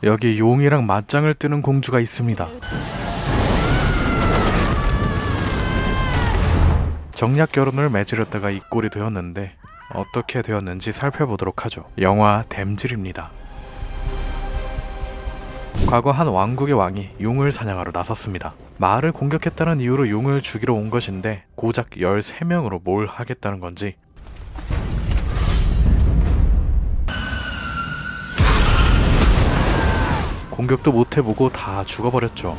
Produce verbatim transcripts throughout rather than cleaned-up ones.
여기 용이랑 맞짱을 뜨는 공주가 있습니다. 정략 결혼을 맺으려다가 이 꼴이 되었는데 어떻게 되었는지 살펴보도록 하죠. 영화 댐즐입니다. 과거 한 왕국의 왕이 용을 사냥하러 나섰습니다. 마을을 공격했다는 이유로 용을 죽이러 온 것인데 고작 열세 명으로 뭘 하겠다는 건지 공격도 못 해보고 다 죽어버렸죠.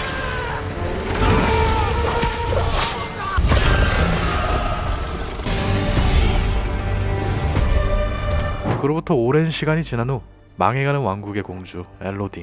그로부터 오랜 시간이 지난 후 망해가는 왕국의 공주 엘로디.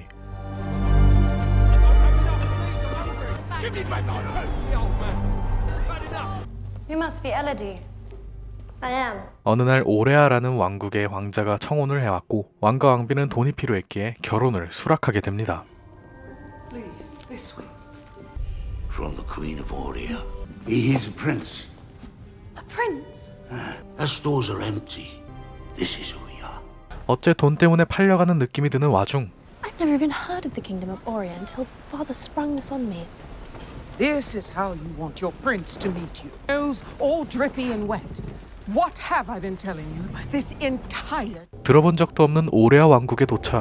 You must be Elodie. I am. 어느 날 오레아라는 왕국의 왕자가 청혼을 해왔고 왕과 왕비는 돈이 필요했기에 결혼을 수락하게 됩니다. Please, this way. From the Queen of Oria. He is a prince. A prince? Our stores are empty. This is who we are. 어째 돈 때문에 팔려가는 느낌이 드는 와중 I've never even heard of the Kingdom of Oria until Father sprung this on me. This is how you want your prince to meet you. Nose all drippy and wet. What have I been telling you this entire... 들어본 적도 없는 오레아 왕국에 도착.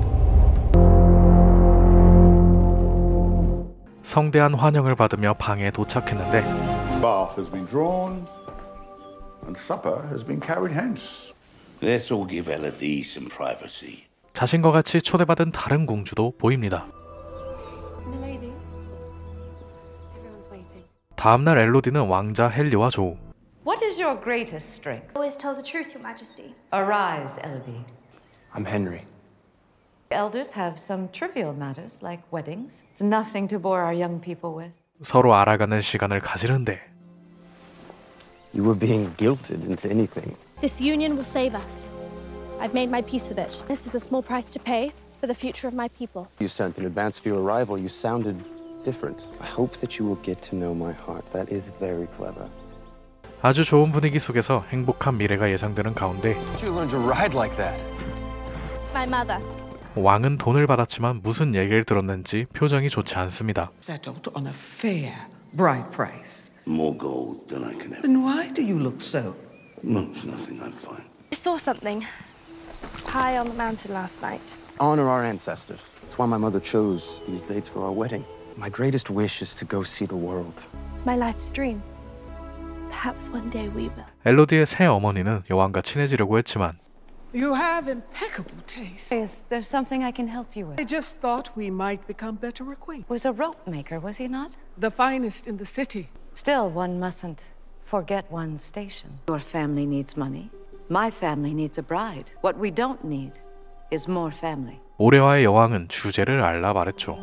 성대한 환영을 받으며 방에 도착했는데 Bath has been drawn and supper has been carried hence. Let's all give Elodie some privacy. 자신과 같이 초대받은 다른 공주도 보입니다. Milady. Everyone's waiting. 다음날 엘로디는 왕자 헨리와 조우. What is your greatest strength? Always tell the truth, Your Majesty. Arise, Elodie. I'm Henry. Elders have some trivial matters like weddings. It's nothing to bore our young people with. 서로 알아가는 시간을 가지는데 You were being guilted into anything. This union will save us. I've made my peace with it. This is a small price to pay for the future of my people. You sent in advance for your arrival. You sounded different. I hope that you will get to know my heart. That is very clever. 아주 좋은 분위기 속에서 행복한 미래가 예상되는 가운데 Did you learn to ride like that? My mother. 왕은 돈을 받았지만 무슨 얘기를 들었는지 표정이 좋지 않습니다. Settled on a fair bride price. More gold than I can ever. Then why do you look so? No, it's nothing. I'm fine. I saw something high on the mountain last night. Honor our ancestors. That's why my mother chose these dates for our wedding. My greatest wish is to go see the world. It's my life's dream. Perhaps one day we will. 엘로디의 새 어머니는 여왕과 친해지려고 했지만 You have impeccable taste. Is there something I can help you with? I just thought we might become better acquainted. Was a rope maker, was he not? The finest in the city. Still, one mustn't forget one's station. Your family needs money. My family needs a bride. What we don't need is more family. 오레아의 여왕은 주제를 알라 말했죠.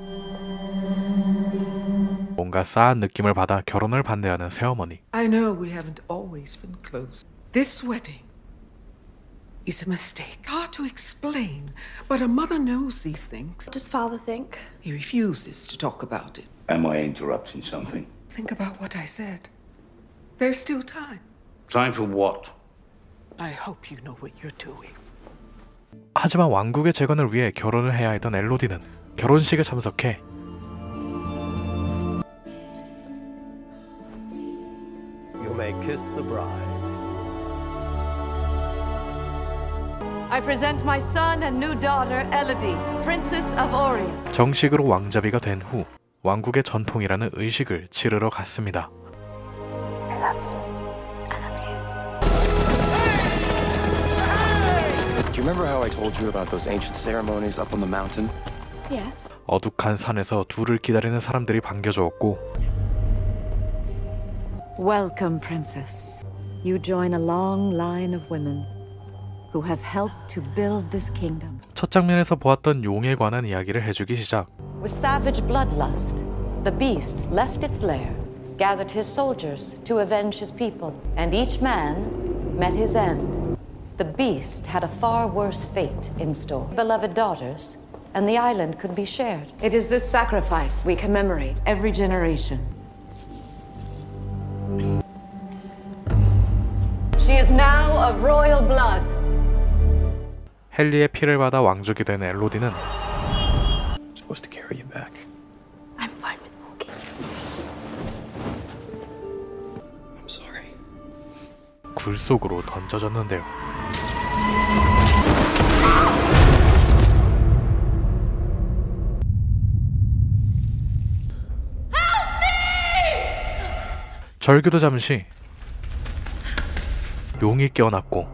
뭔가 싸한 느낌을 받아 결혼을 반대하는 새어머니. I know we haven't always been close. This wedding is a mistake. Hard to explain, but a mother knows these things. What does Father think? He refuses to talk about it. Am I interrupting something? Think about what I said. There's still time. Time for what? I hope you know what you're doing. 하지만 왕국의 재건을 위해 결혼을 해야 했던 엘로디는 결혼식에 참석해 You may kiss the bride. I present my son and new daughter, Elodie, Princess of Oria. 정식으로 왕자비가 된 후 왕국의 전통이라는 의식을 치르러 갔습니다. I love you. I love you. Do you remember how I told you about those ancient ceremonies up on the mountain? Yes. 어둑한 산에서 둘을 기다리는 사람들이 반겨주었고 Welcome, Princess. You join a long line of women who have helped to build this kingdom. 첫 장면에서 보았던 용에 관한 이야기를 해주기 시작. With savage bloodlust, the beast left its lair, gathered his soldiers to avenge his people, and each man met his end. The beast had a far worse fate in store. Beloved daughters, and the island could be shared. It is this sacrifice we commemorate every generation. She is now of royal blood. 헨리의 피를 받아 왕족이 된 엘로디는 supposed to carry you back. I'm fine with walking. I'm sorry. 굴 속으로 던져졌는데요. 절규도 잠시 용이 깨어났고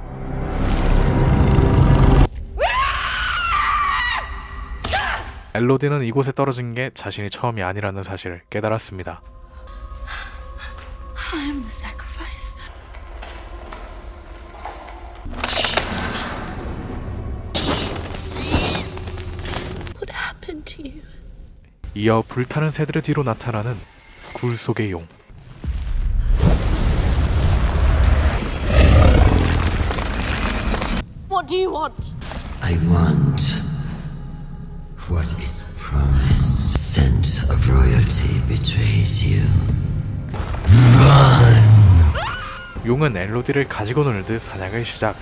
엘로디는 이곳에 떨어진 게 자신이 처음이 아니라는 사실을 깨달았습니다. I am the sacrifice. What happened to you? 이어 불타는 새들의 뒤로 나타나는 굴 속의 용. What do you want? I want what is promised. Scent of royalty betrays you. 용은 엘로디를 가지고 놀듯 사냥을 시작.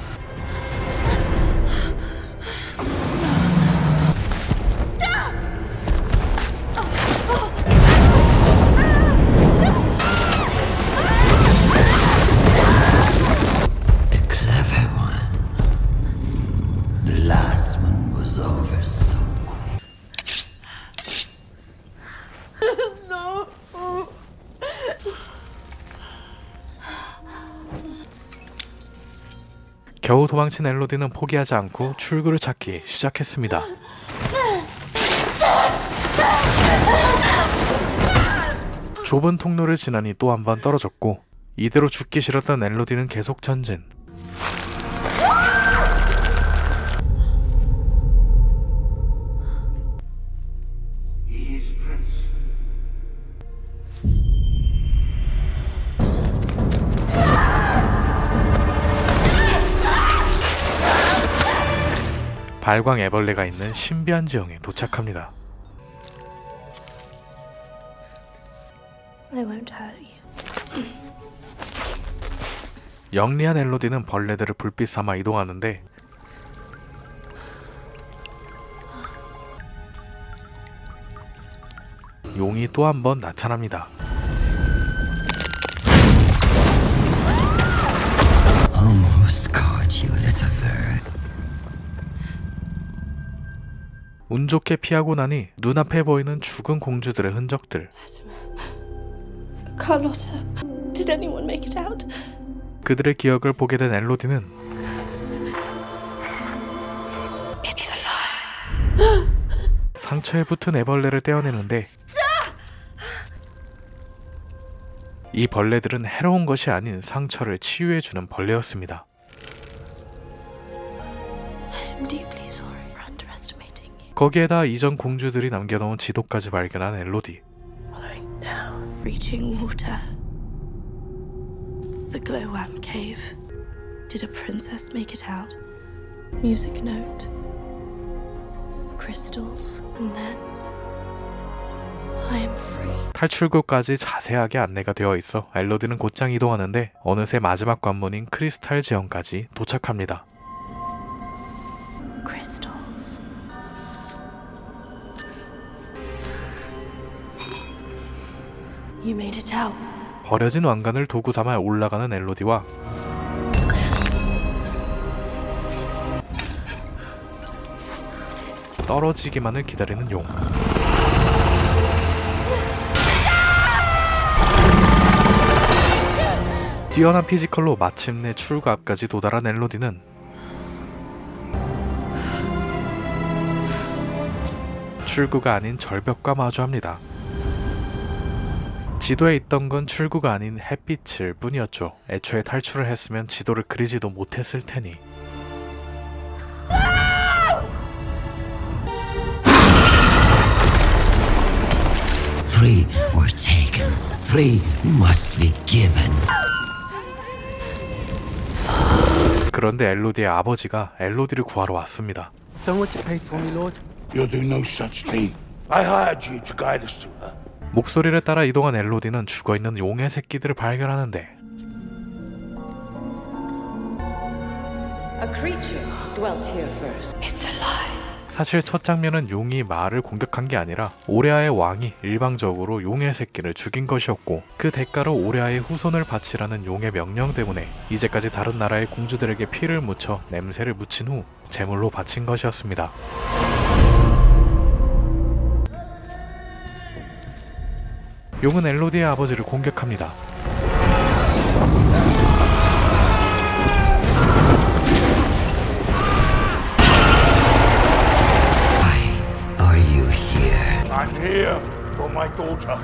겨우 도망친 엘로디는 포기하지 않고 출구를 찾기 시작했습니다. 좁은 통로를 지나니 또 한 번 떨어졌고 이대로 죽기 싫었던 엘로디는 계속 전진. 발광 애벌레가 있는 신비한 지형에 도착합니다. I won't hurt you. 영리한 엘로디는 벌레들을 불빛 삼아 이동하는데 용이 또 한 번 나타납니다. Almost caught you, little bird. 운 좋게 피하고 나니 눈앞에 보이는 죽은 공주들의 흔적들. Carlotta, did anyone make it out? 그들의 기억을 보게 된 엘로디는 It's alive. 상처에 붙은 애벌레를 떼어내는데 이 벌레들은 해로운 것이 아닌 상처를 치유해주는 벌레였습니다. I'm deeply sorry for underestimating you. 거기에다 이전 공주들이 남겨놓은 지도까지 발견한 엘로디. Following down, reaching water. The glowworm cave. Did a princess make it out? Music note. Crystals. And then I am free. 탈출구까지 자세하게 안내가 되어 있어 엘로디는 곧장 이동하는데 어느새 마지막 관문인 크리스탈 지형까지 도착합니다. Crystals. You made it out. 버려진 왕관을 도구 삼아 올라가는 엘로디와 떨어지기만을 기다리는 용. 뛰어난 피지컬로 마침내 출구 앞까지 도달한 엘로디는 출구가 아닌 절벽과 마주합니다. 지도에 있던 건 출구가 아닌 햇빛일 뿐이었죠. 애초에 탈출을 했으면 지도를 그리지도 못했을 테니. Three were taken. Three must be given. 그런데 엘로디의 아버지가 엘로디를 구하러 왔습니다. Done what you paid for me, Lord. You'll do no such thing. I hired you to guide us to her. 목소리를 따라 이동한 엘로디는 죽어있는 용의 새끼들을 발견하는데 A creature dwelt here first. It's alive. 사실 첫 장면은 용이 마을을 공격한 게 아니라 오레아의 왕이 일방적으로 용의 새끼를 죽인 것이었고, 그 대가로 오레아의 후손을 바치라는 용의 명령 때문에 이제까지 다른 나라의 공주들에게 피를 묻혀 냄새를 묻힌 후 제물로 바친 것이었습니다. 용은 엘로디의 아버지를 공격합니다. I'm here for my daughter.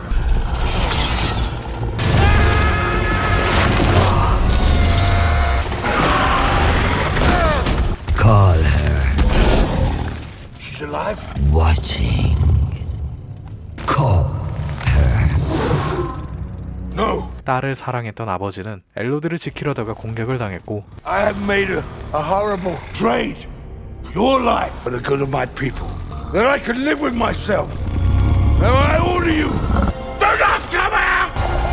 Call her. She's alive? Watching. Call her. No. 딸을 사랑했던 아버지는 엘로디를 지키려다가 공격을 당했고, I have made a, a horrible trade. Your life for the good of my people. That I can live with myself. Now I order you, do not come out!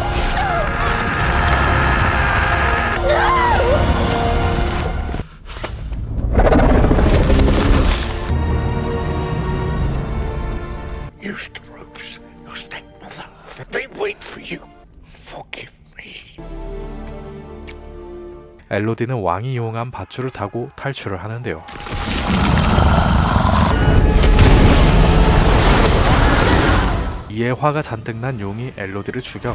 Use the ropes, your stepmother. They wait for you. Forgive me. 엘로디는 왕이 이용한 밧줄을 타고 탈출을 하는데요. 이에 화가 잔뜩 난 용이 엘로디를 죽여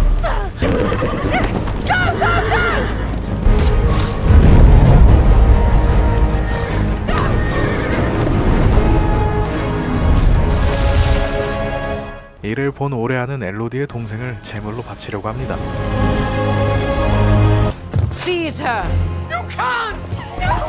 이를 본 오레아는 엘로디의 동생을 제물로 바치려고 합니다. Seize her! You can't!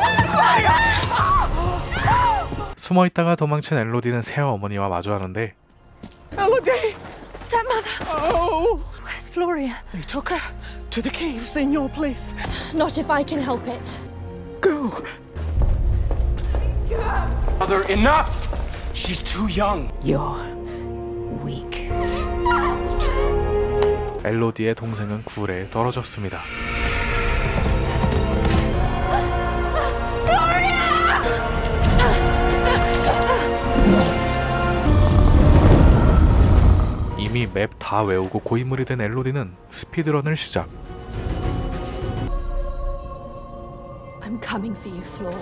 숨어있다가 도망친 엘로디는 새어머니와 마주하는데, Elodie! Stepmother! Oh! Where's Floria? They took her to the caves in your place. Not if I can help it. Go. Mother, enough! She's too young. You're weak. 엘로디의 동생은 굴에 떨어졌습니다. 이미 맵 다 외우고 고인물이 된 엘로디는 스피드런을 시작. I'm coming for you, Flor.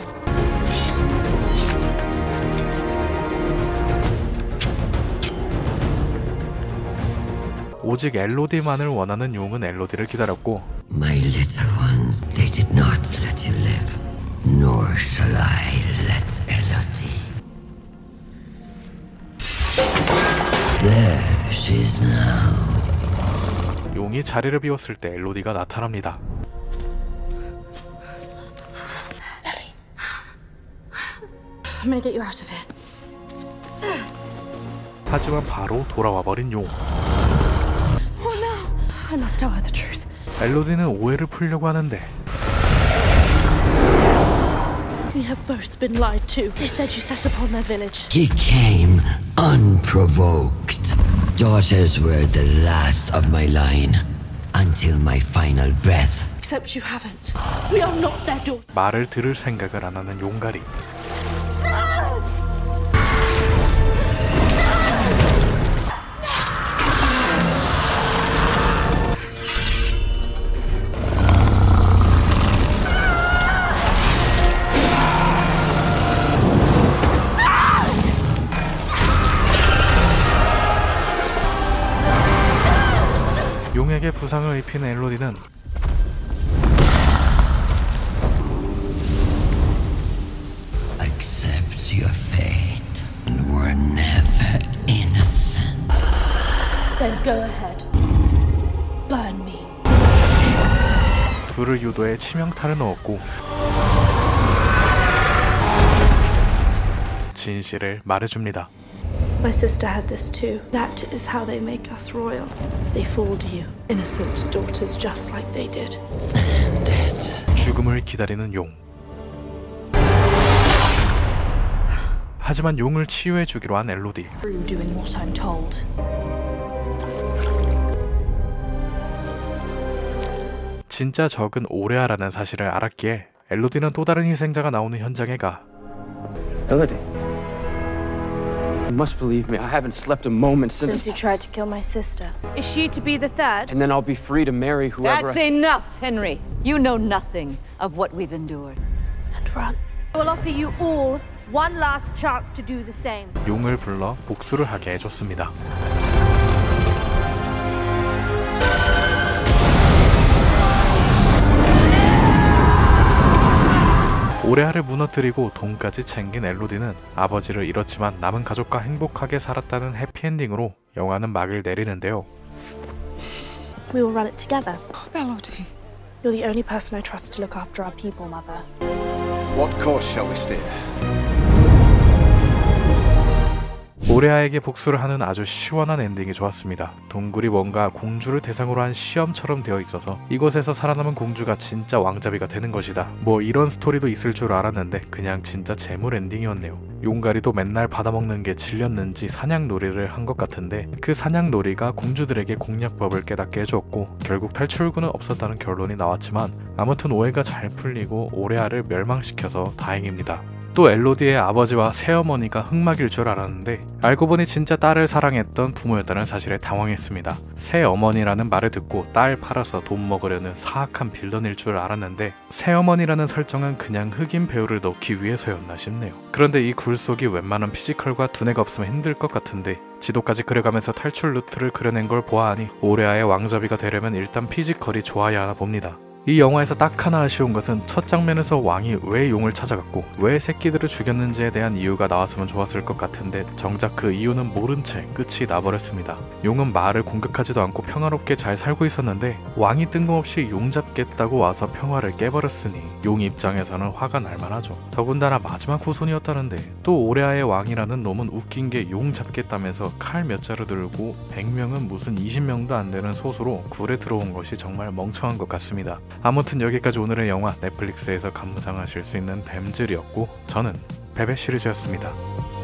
오직 엘로디만을 원하는 용은 엘로디를 기다렸고, My little ones, they did not let you live, nor shall I let Elodie. There she is now. 용이 자리를 비웠을 때 엘로디가 나타납니다. I'm gonna get you out of here. 하지만 바로 돌아와 버린 용. Oh no! I must tell her the truth. 엘로디는 오해를 풀려고 하는데, We have both been lied to. They said you set upon their village. He came unprovoked. Daughters were the last of my line, until my final breath. Except you haven't. We are not their daughter. 말을 들을 생각을 안 하는 용가리. 용에게 부상을 입힌 엘로디는 Accept your fate. We're never innocent. Then go ahead. Burn me. 둘을 유도해 치명타를 넣었고, 진실을 말해줍니다. My sister had this too. That is how they make us royal. They fooled you, innocent daughters, just like they did. 죽음을 기다리는 용. 하지만 용을 치유해 주기로 한 엘로디. Through doing what I'm told. 진짜 적은 오레아라는 사실을 알았기에 엘로디는 또 다른 희생자가 나오는 현장에 가 Elodie, You must believe me, I haven't slept a moment since... Since you tried to kill my sister. Is she to be the third? And then I'll be free to marry whoever That's I... enough, Henry. You know nothing of what we've endured. And run. I will offer you all one last chance to do the same. 용을 불러 복수를 하게 해줬습니다. 오레아를 무너뜨리고 돈까지 챙긴 엘로디는 아버지를 잃었지만 남은 가족과 행복하게 살았다는 해피엔딩으로 영화는 막을 내리는데요. We will run it together. Elodie. You're the only person I trust to look after our people, Mother. What course shall we steer? 오레아에게 복수를 하는 아주 시원한 엔딩이 좋았습니다. 동굴이 뭔가 공주를 대상으로 한 시험처럼 되어 있어서 이곳에서 살아남은 공주가 진짜 왕자비가 되는 것이다. 뭐 이런 스토리도 있을 줄 알았는데 그냥 진짜 재물 엔딩이었네요. 용가리도 맨날 받아먹는 게 질렸는지 사냥놀이를 한 것 같은데 그 사냥놀이가 공주들에게 공략법을 깨닫게 해주었고 결국 탈출구는 없었다는 결론이 나왔지만 아무튼 오해가 잘 풀리고 오레아를 멸망시켜서 다행입니다. 또 엘로디의 아버지와 새어머니가 흑막일 줄 알았는데 알고 보니 진짜 딸을 사랑했던 부모였다는 사실에 당황했습니다. 새어머니라는 말을 듣고 딸 팔아서 돈 먹으려는 사악한 빌런일 줄 알았는데 새어머니라는 설정은 그냥 흑인 배우를 넣기 위해서였나 싶네요. 그런데 이 굴속이 웬만한 피지컬과 두뇌가 없으면 힘들 것 같은데 지도까지 그려가면서 탈출 루트를 그려낸 걸 보아하니 오레아의 왕자비가 되려면 일단 피지컬이 좋아야 하나 봅니다. 이 영화에서 딱 하나 아쉬운 것은 첫 장면에서 왕이 왜 용을 찾아갔고 왜 새끼들을 죽였는지에 대한 이유가 나왔으면 좋았을 것 같은데 정작 그 이유는 모른 채 끝이 나버렸습니다. 용은 마을을 공격하지도 않고 평화롭게 잘 살고 있었는데 왕이 뜬금없이 용 잡겠다고 와서 평화를 깨버렸으니 용 입장에서는 화가 날만하죠. 더군다나 마지막 후손이었다는데 또 오레아의 왕이라는 놈은 웃긴 게 용 잡겠다면서 칼 몇 자루 들고 백 명은 무슨 이십 명도 안 되는 소수로 굴에 들어온 것이 정말 멍청한 것 같습니다. 아무튼 여기까지 오늘의 영화 넷플릭스에서 감상하실 수 있는 댐즐이었고 저는 베베 시리즈였습니다.